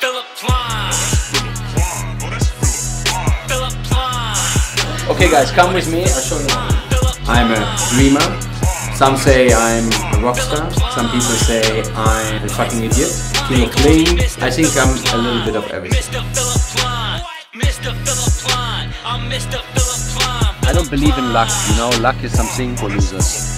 Okay guys, come with me, I'll show you. I'm a dreamer. Some say I'm a rock star. Some people say I'm a fucking idiot. King of Bling. I think I'm a little bit of everything. I don't believe in luck, you know, luck is something for losers.